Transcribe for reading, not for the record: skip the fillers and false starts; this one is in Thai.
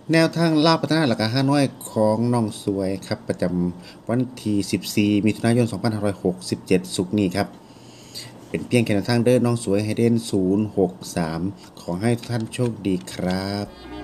แนวทางลาวพัฒนาหลักห้าน้อยของน้องสวยครับประจำวันที่14มิถุนายน2567ศุกร์นี้ครับเป็นเพียงแค่แนวทางเดินน้องสวยให้เด่น063ขอให้ทุกท่านโชคดีครับ